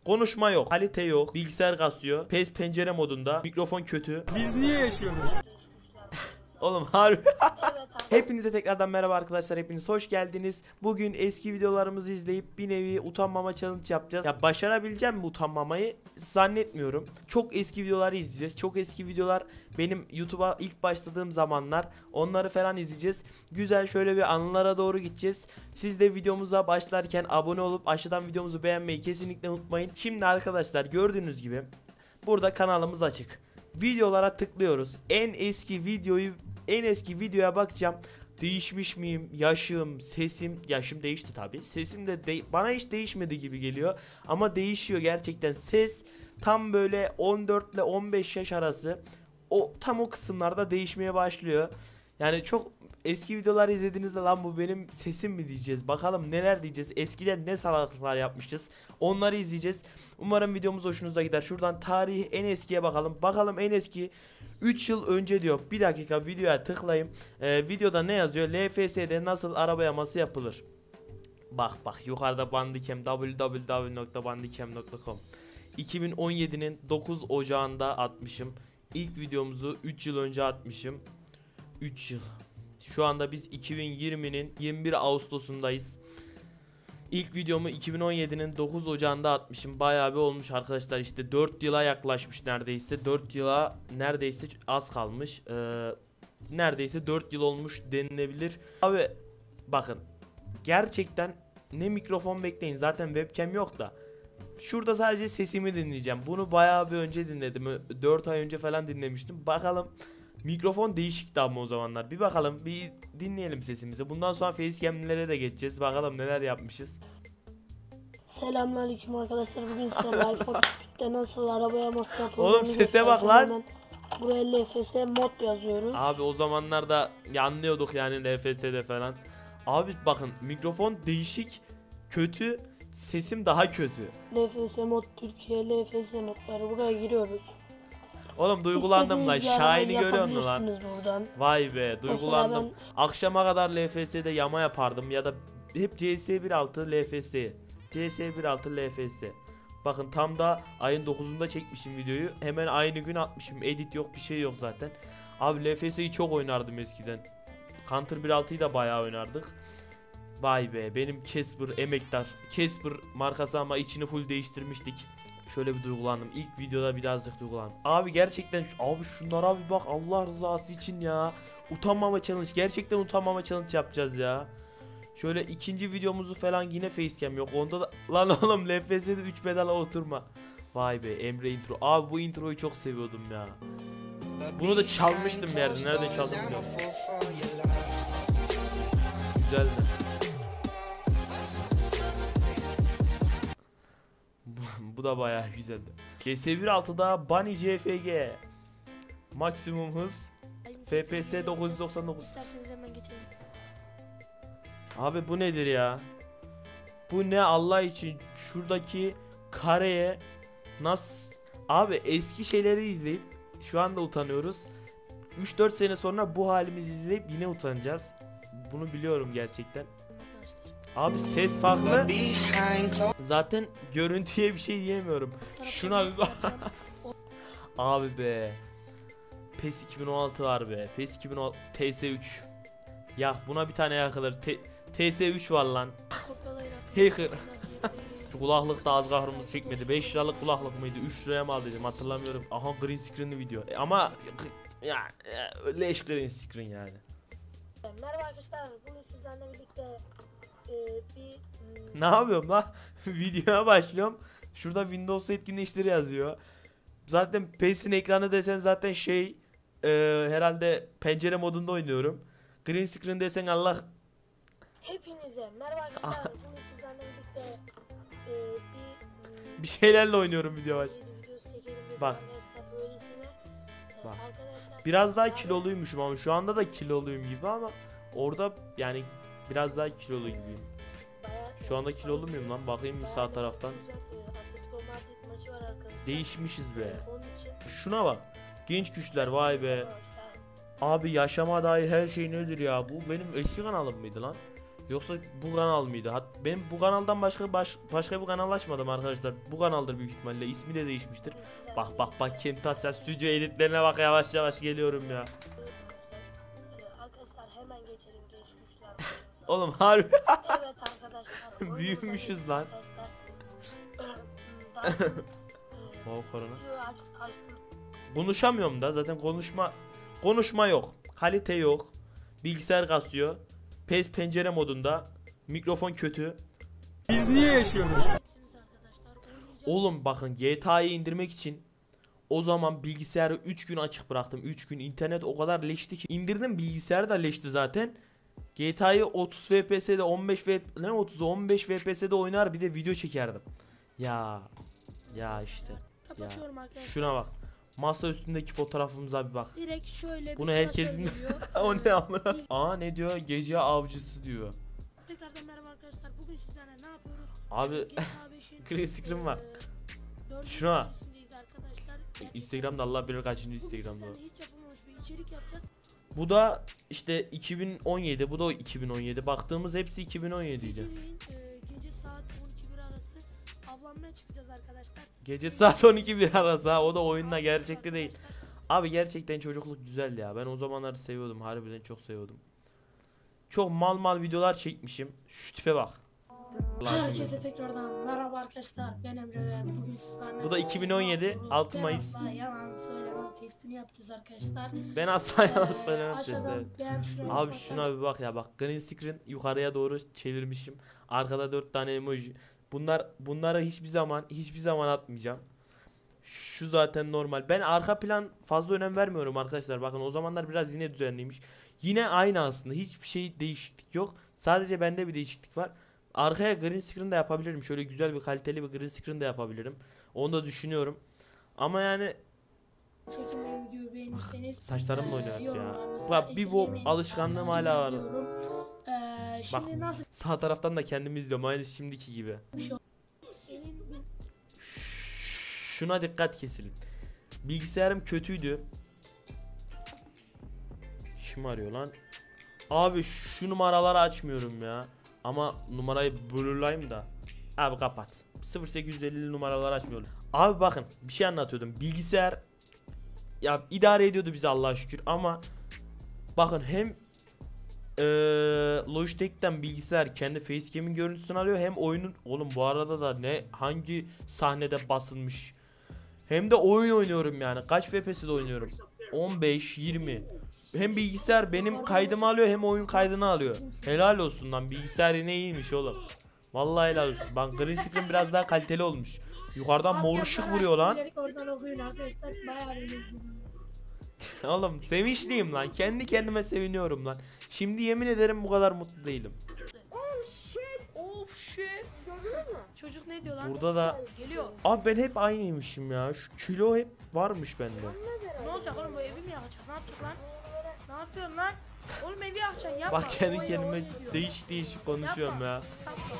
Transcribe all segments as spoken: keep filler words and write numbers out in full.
Konuşma yok, kalite yok, bilgisayar kasıyor, pes pencere modunda, mikrofon kötü. Biz niye yaşıyoruz? Oğlum harbi. Hepinize tekrardan merhaba arkadaşlar, hepiniz hoş geldiniz. Bugün eski videolarımızı izleyip bir nevi utanmama challenge yapacağız. Ya başarabileceğim mi utanmamayı zannetmiyorum. Çok eski videoları izleyeceğiz. Çok eski videolar benim YouTube'a ilk başladığım zamanlar. Onları falan izleyeceğiz. Güzel şöyle bir anılara doğru gideceğiz. Siz de videomuza başlarken abone olup aşağıdan videomuzu beğenmeyi kesinlikle unutmayın. Şimdi arkadaşlar gördüğünüz gibi burada kanalımız açık. Videolara tıklıyoruz. En eski videoyu En eski videoya bakacağım. Değişmiş miyim? Yaşım, sesim, yaşım değişti tabi. Sesim de, de bana hiç değişmedi gibi geliyor. Ama değişiyor gerçekten. Ses tam böyle on dört ile on beş yaş arası. O tam o kısımlarda değişmeye başlıyor. Yani çok eski videolar izlediğinizde lan bu benim sesim mi diyeceğiz. Bakalım neler diyeceğiz. Eskiden ne salaklıklar yapmışız. Onları izleyeceğiz. Umarım videomuz hoşunuza gider. Şuradan tarihi en eskiye bakalım. Bakalım en eski üç yıl önce diyor. Bir dakika videoya tıklayayım. Ee, videoda ne yazıyor? L F S'de nasıl araba yaması yapılır? Bak bak yukarıda Bandicam w w w nokta bandicam nokta com. iki bin on yedi'nin dokuz Ocağı'nda atmışım. İlk videomuzu üç yıl önce atmışım. üç yıl. Şu anda biz iki bin yirmi'nin yirmi bir Ağustos'undayız. İlk videomu iki bin on yedi'nin dokuz Ocağı'nda atmışım. Bayağı bir olmuş arkadaşlar, işte dört yıla yaklaşmış neredeyse. dört yıla neredeyse az kalmış. Ee, neredeyse dört yıl olmuş denilebilir. Abi bakın, gerçekten ne mikrofon bekleyin, zaten webcam yok da. Şurada sadece sesimi dinleyeceğim. Bunu bayağı bir önce dinledim. dört ay önce falan dinlemiştim. Bakalım. Mikrofon değişikti ama o zamanlar. Bir bakalım, bir dinleyelim sesimizi. Bundan sonra facecam'lere de geçeceğiz. Bakalım neler yapmışız. Selamünaleyküm arkadaşlar. Bugün size Lifehack'te nasıl araba yaması yapıldığını Oğlum sese bak lan. Hemen buraya L F S mod yazıyoruz. Abi o zamanlarda anlıyorduk yani L F S'de falan. Abi bakın, mikrofon değişik, kötü, sesim daha kötü. L F S mod Türkiye L F S modları, buraya giriyoruz. Oğlum duygulandım lan. Şahin'i görüyor musun lan? Buradan. Vay be, duygulandım. Ben... Akşama kadar L F S'de yama yapardım ya da hep C S bir altı L F S. C S bir altı L F S. Bakın tam da ayın dokuz'unda çekmişim videoyu. Hemen aynı gün atmışım. Edit yok, bir şey yok zaten. Abi L F S'yi çok oynardım eskiden. Counter bir altı'yı da bayağı oynardık. Vay be, benim Casper emektar. Casper markası ama içini full değiştirmiştik. Şöyle bir duygulandım. İlk videoda birazcık duygulandım. Abi gerçekten abi şunlara bir bak Allah rızası için ya. Utanmama challenge. Gerçekten utanmama challenge yapacağız ya. Şöyle ikinci videomuzu falan yine facecam yok. Onda da lan oğlum L F S'de üç pedala oturma. Vay be, Emre intro. Abi bu introyu çok seviyordum ya. Bunu da çalmıştım bir yerde. Nereden çaldım bilmiyorum. Güzel de. Bu da bayağı güzeldi. C S bir altı'da Bunny C F G. Maksimum hız. F P S dokuz yüz doksan dokuz. İsterseniz hemen geçelim. Abi bu nedir ya? Bu ne Allah için? Şuradaki kareye nasıl? Abi eski şeyleri izleyip şu anda utanıyoruz. üç dört sene sonra bu halimizi izleyip yine utanacağız. Bunu biliyorum gerçekten. Abi ses farklı. Zaten görüntüye bir şey diyemiyorum. Şuna bir bak. Abi be. PES iki bin on altı var be. PES iki bin on altı T S üç. Ya buna bir tane yakılır. T S üç var lan. Hacker. Şu kulaklık da az kahrımız çekmedi. beş liralık kulaklık mıydı? üç liraya mı aldıydım hatırlamıyorum. Aha, green screen'li video. E, ama ya, ya leş green screen yani. Merhaba arkadaşlar. Bugün sizlerle birlikte e, bir hmm... Ne yapıyorum lan? Videoya başlıyorum. Şurada Windows etkinleştir yazıyor. Zaten PES'in ekranı desen zaten şey e, herhalde pencere modunda oynuyorum. Green screen desen Allah. Hepinize merhaba arkadaşlar. Bugün sizlerle birlikte e, bir hmm... bir şeylerle oynuyorum video baş. Bak. Bak. Biraz daha kiloluymuşum ama şu anda da kiloluyum gibi ama orada yani biraz daha kilolu gibiyim. Şu anda kilolu muyum lan? Bakayım bir sağ taraftan. Değişmişiz be. Şuna bak. Genç güçler, vay be. Abi yaşama dair her şey nedir ya? Bu benim eski kanalım mıydı lan? Yoksa bu kanal mıydı? Hat ben bu kanaldan başka baş başka bir kanal açmadım arkadaşlar. Bu kanaldır büyük ihtimalle. İsmi de değişmiştir. Bak bak bak Camtasia stüdyo editlerine bak, yavaş yavaş geliyorum ya. Ee, arkadaşlar hemen geçelim genç güçler. Oğlum harbi Evet arkadaşlar. oyunumuza büyümüşüz geçtik lan. arkadaşlar. Daha, e, O korona. videoyu aç, açtım. Konuşamıyorum da zaten, konuşma konuşma yok. Kalite yok. Bilgisayar kasıyor. Pes pencere modunda. Mikrofon kötü. Biz niye yaşıyoruz? Arkadaşlar oynayacağız. Oğlum bakın, G T A'yı indirmek için o zaman bilgisayarı üç gün açık bıraktım. üç gün internet o kadar leşti ki. İndirdim, bilgisayar da leşti zaten. G T A'yı otuz F P S'de on beş F ne otuz on beş F P S'de oynar, bir de video çekerdim. Ya ya işte. Kapatıyorum arkadaşlar. Şuna bak. Masa üstündeki fotoğrafımıza bir bak. Direkt şöyle Bunu bir herkes klasör bilmiyor. geliyor. O ne amına? Aa ne diyor? Gece avcısı diyor. Tekrardan merhaba arkadaşlar. Bugün sizlerle ne yapıyoruz? Abi G T A beşin green screen var. eee, dördüncü Şuna. serisindeyiz arkadaşlar. Gerçekten Instagram'da Allah bilir kaçıncı bugün Instagram'da o. sizlerle hiç yapılmamış bir içerik yapacağız. Bu da işte iki bin on yedi, bu da iki bin on yedi. Baktığımız hepsi iki bin on yedi idi. Geceleyin eee, gece saat on iki bir arası avlanmaya çıkacağız arkadaşlar. Gece saat on iki bir arası ha, o da oyunla gerçekte değil. Abi gerçekten çocukluk güzel ya. Ben o zamanları seviyordum, harbiden çok seviyordum. Çok mal mal videolar çekmişim. Şu tipe bak. Herkese tekrardan merhaba arkadaşlar. Ben Emre ve bugün sizlerle Bu da iki bin on yedi, altı Mayıs. Ben asla yalan söylemem testini yapacağız arkadaşlar. Ben asla yalan Eee, söylemem testi. Aşağıdan beğen tuşuna Abi basmaktan şuna bir bak ya, bak green screen yukarıya doğru çevirmişim. Arkada dört tane emoji. Bunlar bunlara hiçbir zaman hiçbir zaman atmayacağım. Şu zaten normal. Ben arka plan fazla önem vermiyorum arkadaşlar. Bakın o zamanlar biraz yine düzenliymiş. Yine aynı aslında. Hiçbir şey değişiklik yok. Sadece bende bir değişiklik var. Arkaya green screen de yapabilirim. Şöyle güzel bir kaliteli bir green screen de yapabilirim. Onu da düşünüyorum. Ama yani çekilmeyen videoyu beğenirseniz saçlarımla eee, oynuyor ya. yorumlarınızı Bak bir bu esirgemeyin. alışkanlığım hala var. Diyorum. Eee, şimdi Bak. nasıl Sağ taraftan da kendimi izliyorum. Aynı şimdiki gibi. bir şey senin bir Şuna dikkat kesilin. Bilgisayarım kötüydü. Kim arıyor lan? Abi şu numaraları açmıyorum ya. Ama numarayı blurlayayım da. Abi kapat. sıfır sekiz elli numaraları açmıyorum. Abi bakın bir şey anlatıyordum. Bilgisayar ya idare ediyordu bizi Allah'a şükür ama bakın hem eee Logitech'ten bilgisayar kendi facecam'in görüntüsünü alıyor, hem oyunun, oğlum bu arada da ne hangi sahnede basılmış, hem de oyun oynuyorum yani, kaç F P S'de oynuyorum, on beş yirmi, hem bilgisayar benim kaydımı alıyor hem oyun kaydını alıyor. Helal olsun lan, bilgisayar yine iyiymiş oğlum. Vallahi helal olsun. Bak green screen biraz daha kaliteli olmuş. Yukarıdan mor ışık vuruyor lan. oradan okuyun arkadaşlar bayağı bir Oğlum sevinçliyim lan. Kendi kendime seviniyorum lan. Şimdi yemin ederim bu kadar mutlu değilim. Of shit. Çocuk ne diyor lan? Burada da Geliyor. abi ben hep aynıymışım ya. Şu kilo hep varmış bende. Ne olacak oğlum, bu evi mi yakacak? Ne yapacak lan? Ne yapıyorsun lan? Oğlum evi yakacaksın, yapma. Bak kendi Oy, kendime oy diyor. değişik değişik konuşuyorum ya. Yapma.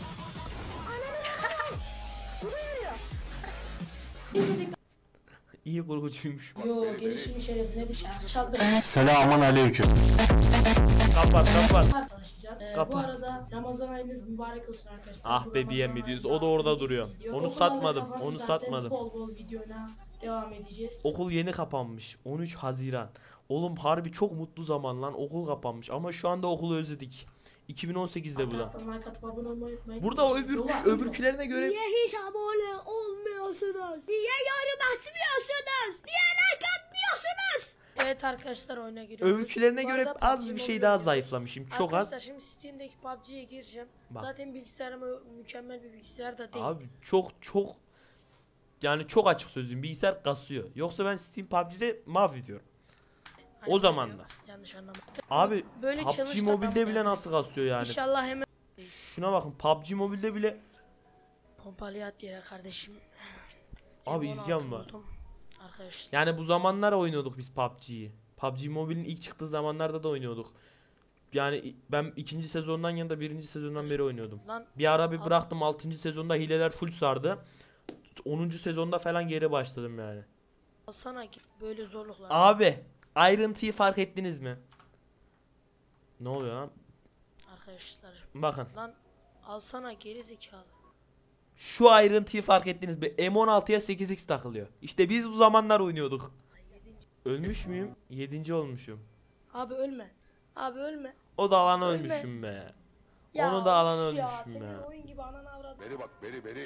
İyi kurgucuymuş. Yo, gelişim şerefine bir şarkı çaldı. Selamun aleyküm. Kapat kapat. Arkadaşlar, ee, bu Kapat. arada Ramazan ayınız mübarek olsun arkadaşlar. Ah Bu be Ramazan B M videosu, o ayında da orada bir duruyor. video. Onu Okullar da satmadım, kapandı onu zaten, satmadım. Bol bol videoyla devam edeceğiz. Okul yeni kapanmış. on üç Haziran. Oğlum harbi çok mutlu zaman lan. Okul kapanmış ama şu anda okulu özledik. iki bin on sekizde bu da. Alttan like atıp abone olmayı unutmayın. Burada o öbür Yola- öbürkülerine göre Niye hiç abone olmuyorsunuz? Niye yorum açmıyorsunuz? Niye like atmıyorsunuz? Evet arkadaşlar, oyuna giriyoruz. öbürkülerine Bu göre arada az PUBG bir şey Mobile daha oynuyoruz. zayıflamışım. Çok az. Arkadaşlar şimdi Steam'deki P U B G'ye gireceğim. Bak. Zaten bilgisayarım ö- mükemmel bir bilgisayar da değil. Abi çok çok yani çok açık sözlüyüm. Bilgisayar kasıyor. Yoksa ben Steam P U B G'de mahvediyorum. Hani o böyle zamanlar. Yanlış anlama. Abi Böyle P U B G challenge'da Mobile'de ben bile beğendim. nasıl kasıyor yani. İnşallah hemen Şuna bakın, P U B G Mobile'de bile pompalıyat yere kardeşim. abi M on altı izleyen var. buldum. Arkadaşlar. Yani bu zamanlar oynuyorduk biz P U B G'yi. P U B G Mobile'in ilk çıktığı zamanlarda da oynuyorduk. Yani ben ikinci sezondan yanında birinci sezondan beri oynuyordum. Lan Bir ara bir bıraktım, altıncı sezonda hileler full sardı. onuncu sezonda falan geri başladım yani. alsana git böyle zorluklar. Abi ayrıntıyı fark ettiniz mi? Ne oluyor lan? arkadaşlar. Bakın. Lan alsana geri zekalı. Şu ayrıntıyı fark ettiniz mi? M on altıya sekiz x takılıyor. İşte biz bu zamanlar oynuyorduk. Ölmüş müyüm? yedinci olmuşum. Abi ölme. Abi ölme. O da alan Ölme. ölmüşüm be. Ya Onu da alan ya, ölmüşüm senin ya. oyun gibi ananı avradı. Beri bak beri beri.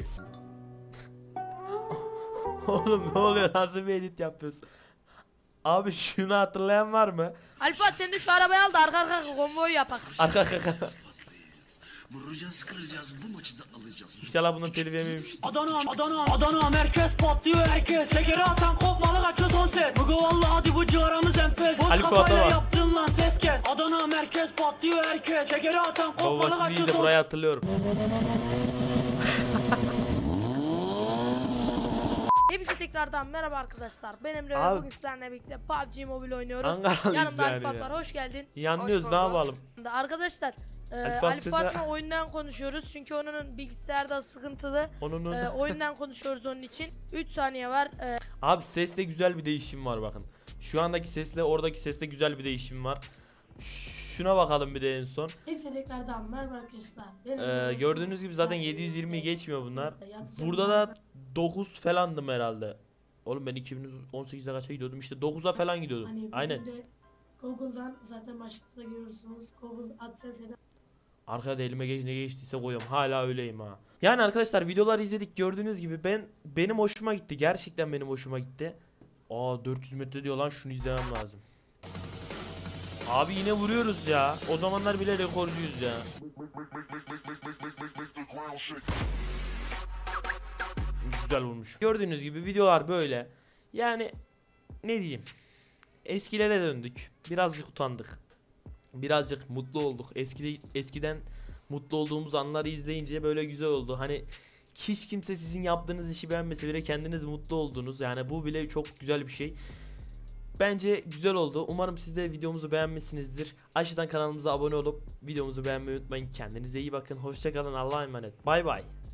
Oğlum ne oluyor? Nasıl bir edit yapıyorsun? Abi şunu hatırlayan var mı? Alfa sen de şu arabayı al da arka arka konvoy yapak. Arka arka. Vuracağız, kıracağız, bu maçı da alacağız. İnşallah bunun telifi yememiş. Adana, Adana, Adana merkez patlıyor herkes. Şekeri atan kopmalı kaçıyor son ses. Bugü vallahi hadi bu civarımız enfes. Boş Ali Fuat'a kafayla bak. yaptın lan ses kes. Adana merkez patlıyor herkes. Şekeri atan kopmalı Babası kaçıyor değil de son burayı hatırlıyorum. Hepsi tekrardan merhaba arkadaşlar. Ben Emre ve Abi- bugün sizlerle birlikte P U B G Mobile oynuyoruz. Ankaralıyız Yanımda yani Alifat ya. var. Hoş geldin. Yanlıyoruz Hoş ne bulduk. yapalım? Arkadaşlar e, Alifat sesi- Alifat'la oyundan konuşuyoruz. Çünkü onun bilgisayarda sıkıntılı. Onun E, oyundan konuşuyoruz onun için. üç saniye var. E, Abi sesle güzel bir değişim var bakın. Şu andaki sesle oradaki sesle güzel bir değişim var. Şuna bakalım bir de en son. Hepsi tekrardan merhaba arkadaşlar. Ben Ee, gördüğünüz gibi zaten yedi yüz yirmiyi geçmiyor bunlar. Burada da dokuz falandım herhalde. Oğlum ben iki bin on sekizde kaça gidiyordum? İşte dokuza falan gidiyordum. Hani Aynen. Google'dan zaten başlıkta görürsünüz. Google AdSense'den Arkada elime geç ne geçtiyse koyuyorum. Hala öyleyim ha. Yani arkadaşlar videoları izledik gördüğünüz gibi ben benim hoşuma gitti. Gerçekten benim hoşuma gitti. Aa dört yüz metre diyor lan şunu izlemem lazım. Abi yine vuruyoruz ya. O zamanlar bile rekorcuyuz ya. Güzel vurmuş. Gördüğünüz gibi videolar böyle. Yani ne diyeyim? Eskilere döndük. Birazcık utandık. Birazcık mutlu olduk. Eskide, eskiden mutlu olduğumuz anları izleyince böyle güzel oldu. Hani hiç kimse sizin yaptığınız işi beğenmese bile kendiniz mutlu oldunuz. Yani bu bile çok güzel bir şey. Bence güzel oldu. Umarım siz de videomuzu beğenmişsinizdir. Aşağıdan kanalımıza abone olup videomuzu beğenmeyi unutmayın. Kendinize iyi bakın. Hoşça kalın. Allah'a emanet. Bay bay.